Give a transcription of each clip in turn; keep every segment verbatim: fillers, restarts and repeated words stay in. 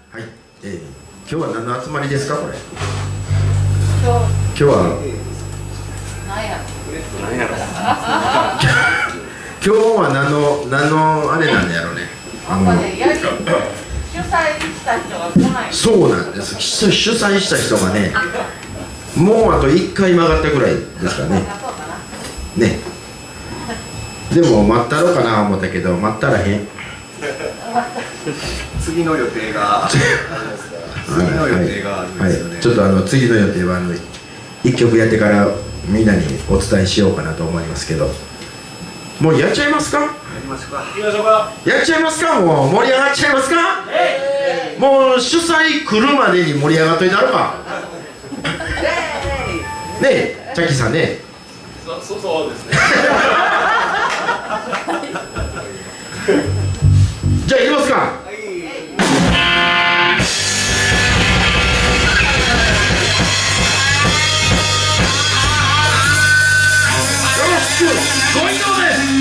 はい、えー、今日は何の集まりですかこれ。 今日今日は何や何やろ今日は何の何のあれなんやろうね。あの主催した人が来ない。 そうなんです。主主催した人がね、もうあといっかい曲がったぐらいですからね。ね。でも待ったろうかな思ったけど待ったらへん。 次の予定が次の予定があるんですよね。 はい、ちょっとあの次の予定はあのいっきょくやってからみんなにお伝えしようかなと思いますけど、もうやっちゃいますか。 やりましょうか。 やっちゃいますか。もう盛り上がっちゃいますか。もう主催来るまでに盛り上がっといたろか。ねえ、チャッキーさんね。 そ、そ、そうですね。 じゃあ行きますか。よろしくご移動です。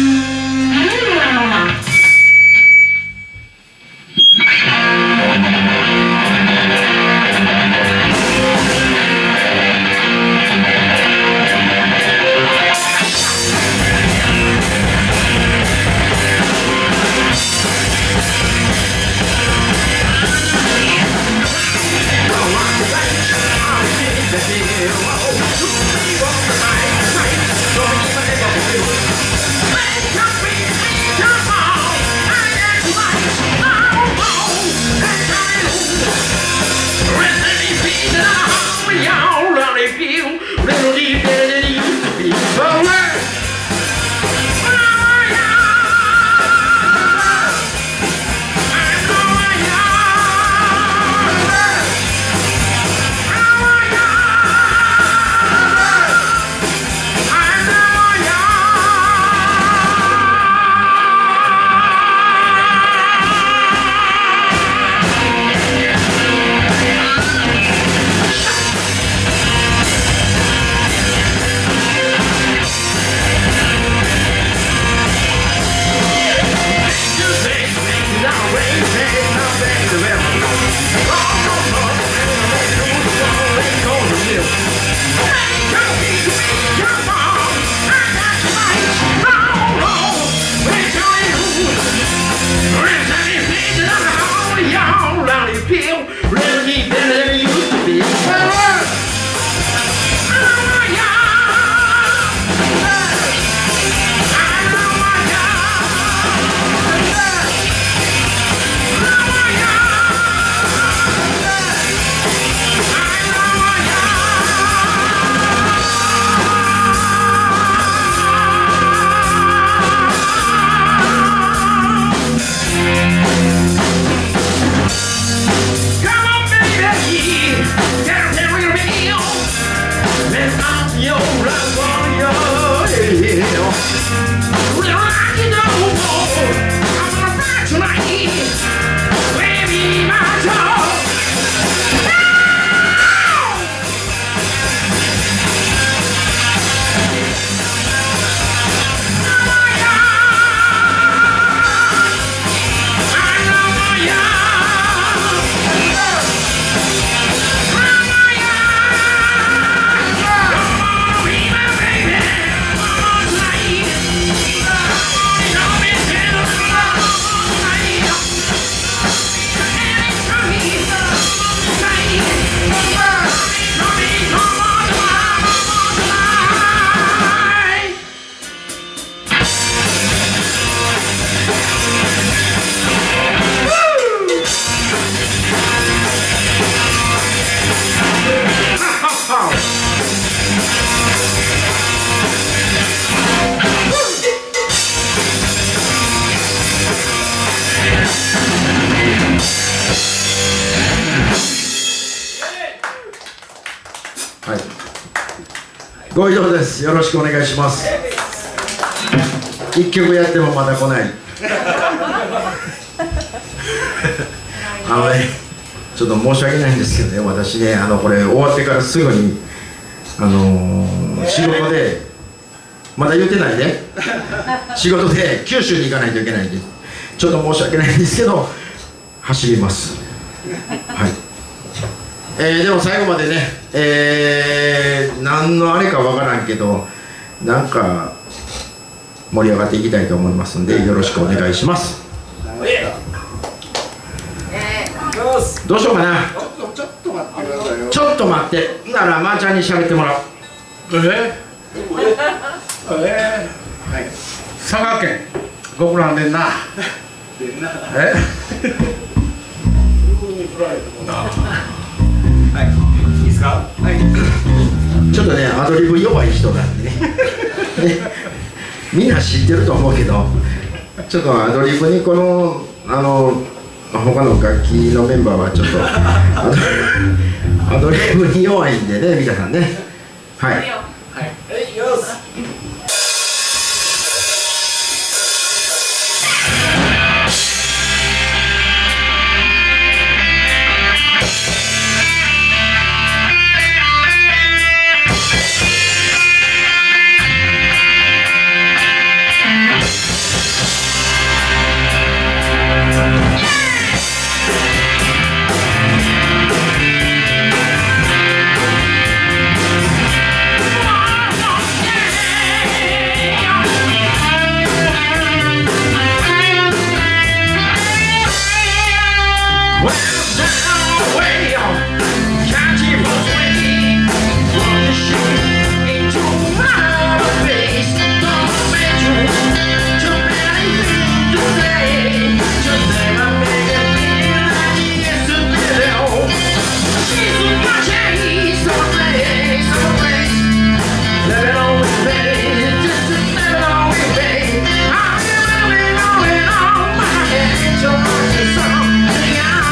ご移動です。よろしくお願いします。一曲やってもまだ来ない。あのね、ちょっと申し訳ないんですけどね、私ね、あのこれ終わってからすぐにあのー、仕事でまだ言ってないね。仕事で九州に行かないといけないんで、ちょっと申し訳ないんですけど走ります。 はいえー、でも最後までね、えー、何のあれかわからんけどなんか盛り上がっていきたいと思いますんでよろしくお願いします。どうしようかな。 ちょっと待ってくださいよ。 ちょっと待ってならまーちゃんに喋ってもらおう。 ええはい佐賀県ご苦労でんなえはいいいですか。はいちょっとねアドリブ弱い人なんでねねみんな知ってると思うけどちょっとアドリブにこのあの他の楽器のメンバーはちょっとアドアドリブに弱いんでね皆さんねはいはいよし。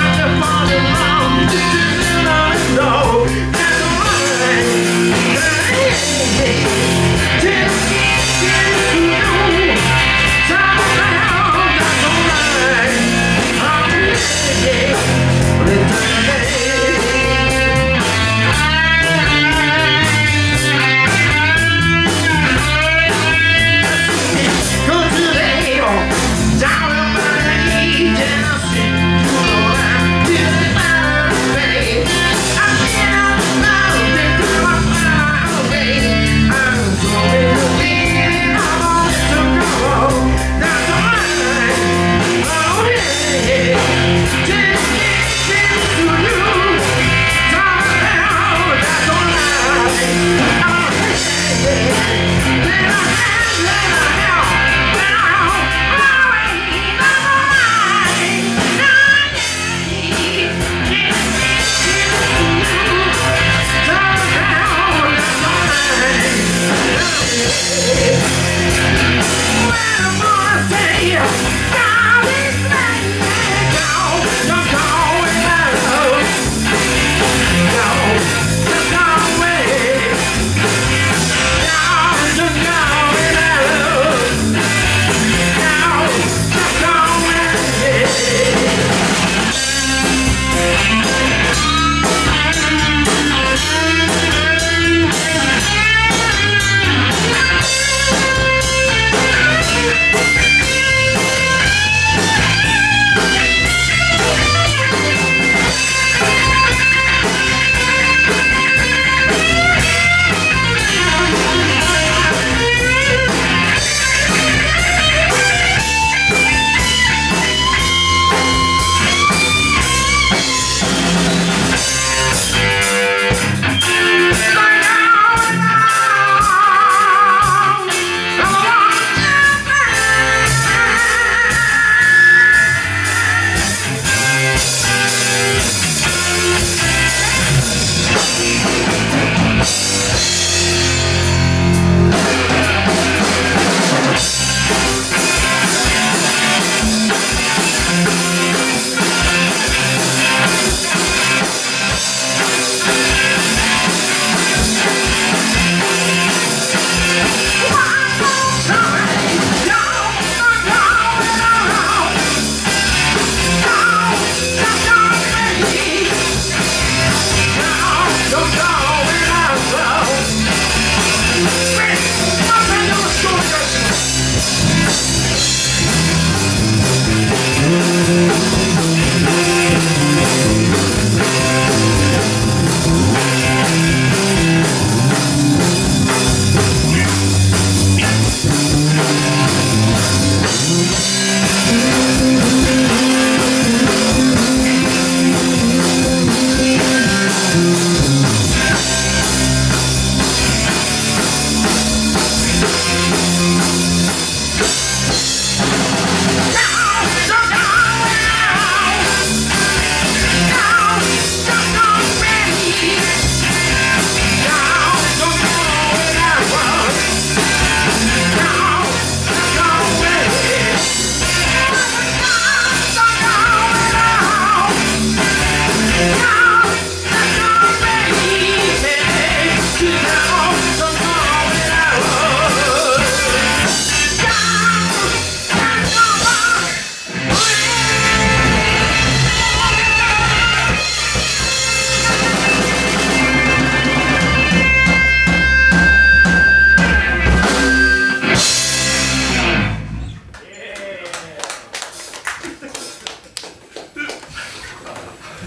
Just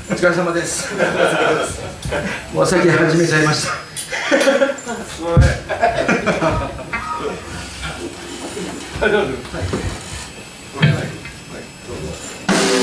お疲れ様です。もう先始めちゃいました。 すみません。大丈夫です。はい。ごめんなさい。はい。どうぞ。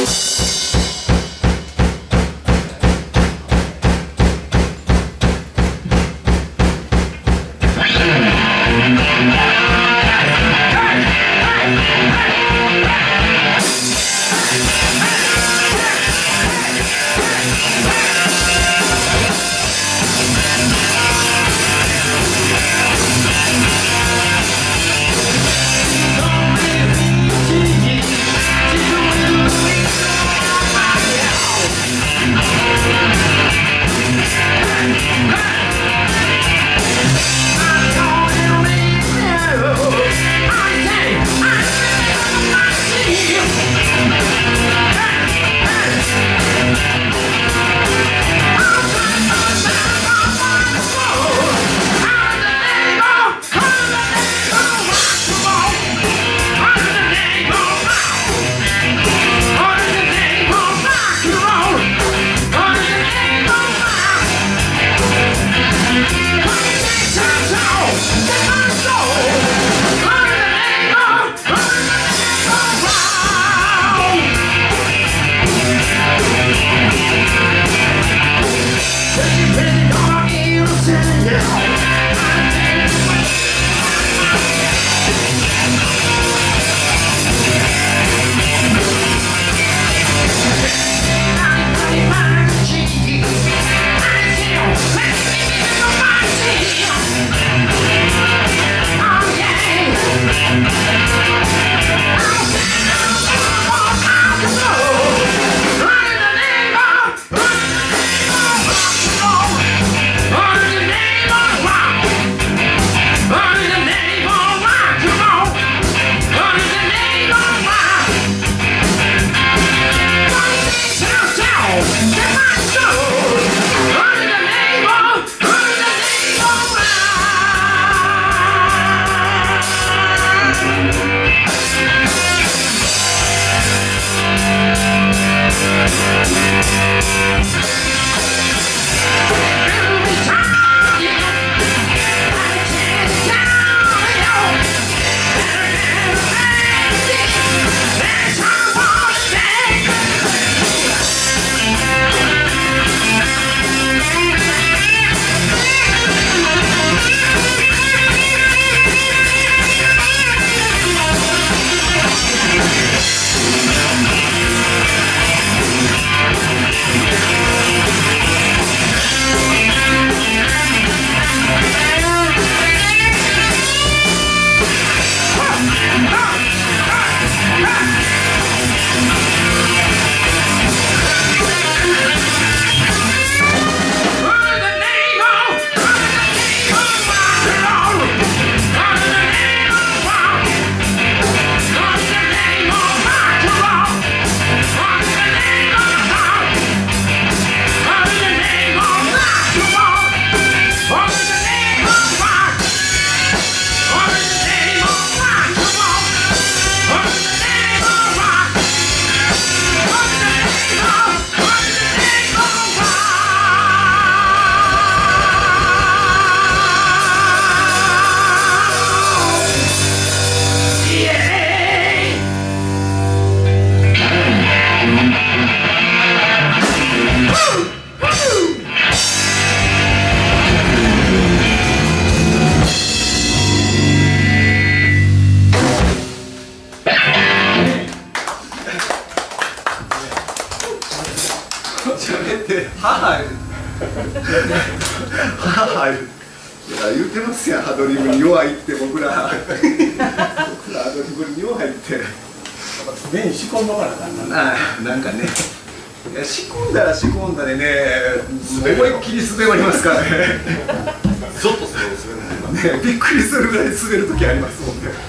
はい、いや言うてますやん、アドリブに弱いって僕ら僕らアドリブに弱いって目に仕込んどかなあかんな。 あなんかね、いや仕込んだら仕込んだでね、思いっきり滑りますからねちょっと滑る滑るね、びっくりするぐらい滑る時ありますもんね。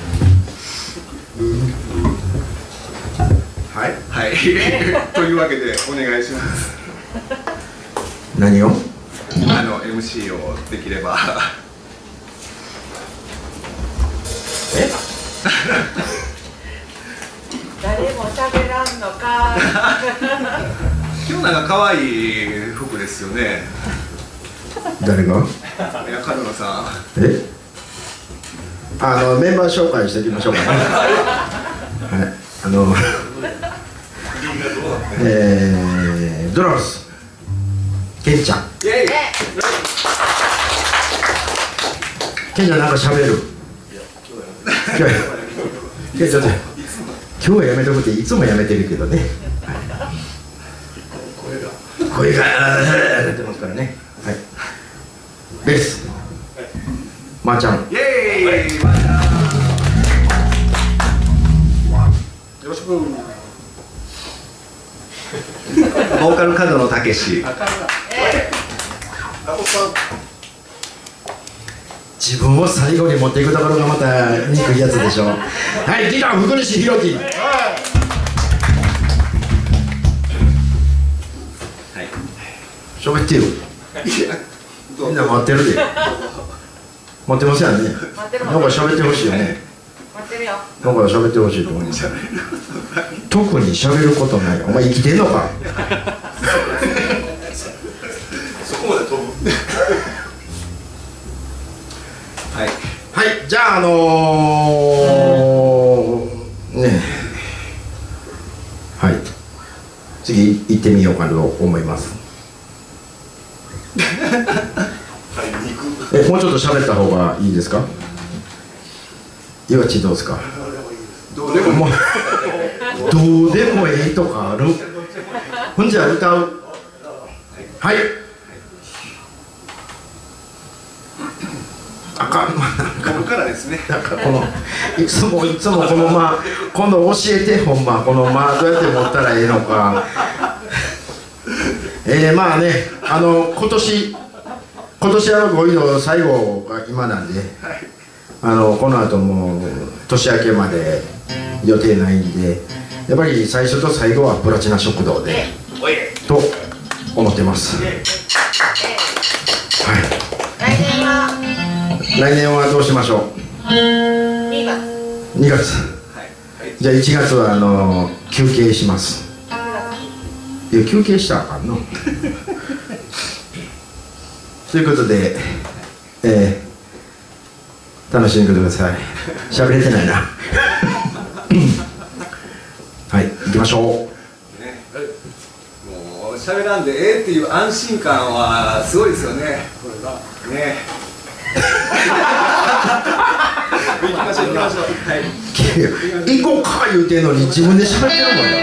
はい、はいというわけでお願いします。 何を？ あの エムシー をできればえ？ 誰も喋らんのか。 今今日なんか可愛い服ですよね。 誰が？ いや、角野さん。 え？あのメンバー紹介しておきましょうかね。はい、あのえー、ドラムスケンちゃん。 イエイ。 ケンちゃんなんか喋る。ケンちゃん、今日はやめとくっていつもやめてるけどね。声が出てますからね。はい。ベース。まーちゃん。 イエーイ。 よろしく。 ボーカル角野武史。 自分を最後に持っていくところがまた憎いやつでしょ。はい、ギター福西弘樹。喋ってよ。みんな待ってるで。待ってますよね。なんか喋ってほしいよね。 待ってるよ。 なんか喋ってほしいと思います。特に喋ることない。お前生きてんのか。 そこまで飛ぶ。はい。 はい、じゃああのー、ね。はい。次行ってみようかと思います。え、もうちょっと喋った方がいいですか。岩地どうですか。 どうでももうどうでもいいとかある。ほんじゃ歌う。はい。あかん、 ここからですね。 なんかこのいつもいつもこのまあ今度教えてほんまこのまあどうやって持ったらいいのか。えー、まあね、あの今年今年あのご移動最後が今なんで、あのこの後も年明けまで予定ないんで、やっぱり最初と最後はプラチナ食堂でと思ってます。はい。 来年は来年はどうしましょう。 にがつ。 にがつ。じゃあいちがつはあの休憩します。いや休憩したらあかんの。ということで、えー、楽しんでください。喋れてないな。はい、行きましょう。 ね、もう喋らんでええっていう安心感はすごいですよね。これがね。行きましょう行きましょう。はい。 行こうか言うてんのに自分で喋ってるもんや。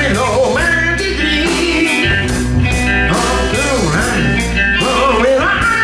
はい。Too many romantic dreams. Oh, good, right? Oh, well, I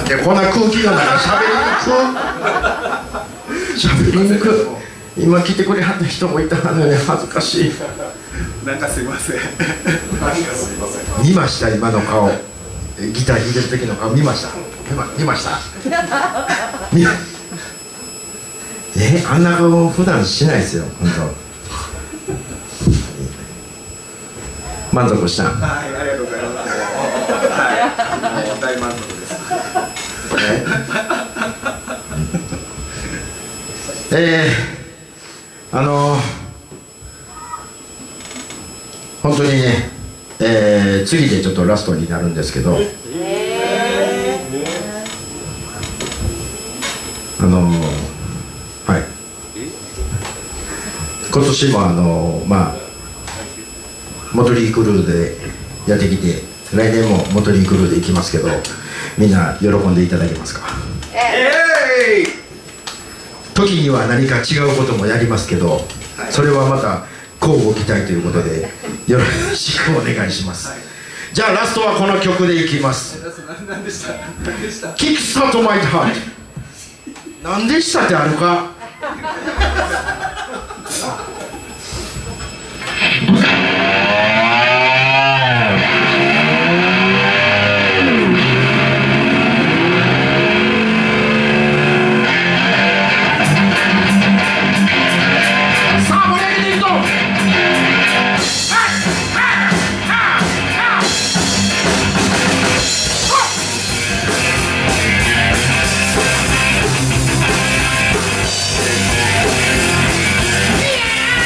ってこんな空気の中しゃべりにくしゃべりにく今来てくれはった人もいたのに恥ずかしい。 なんかすいません。なんかすいません。 見ました今の顔、ギター弾いてる時の顔見ました。見ま、見ました見えあんな顔普段しないですよ本当。満足した。 はい、ありがとうございます。はい、もう大満足です。 えー、あのー、本当にね、えー、次でちょっとラストになるんですけど、あのー、はい今年もあのー、まあモトリークルーでやってきて来年もモトリークルーで行きますけどみんな喜んでいただけますか。 えー、 時には何か違うこともやりますけどそれはまた乞うご期待ということでよろしくお願いします、はい、じゃあラストはこの曲でいきます。 何でした何でしたキックスタートマイハート。何でしたってあるか Yeah!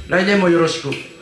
来年もよろしく。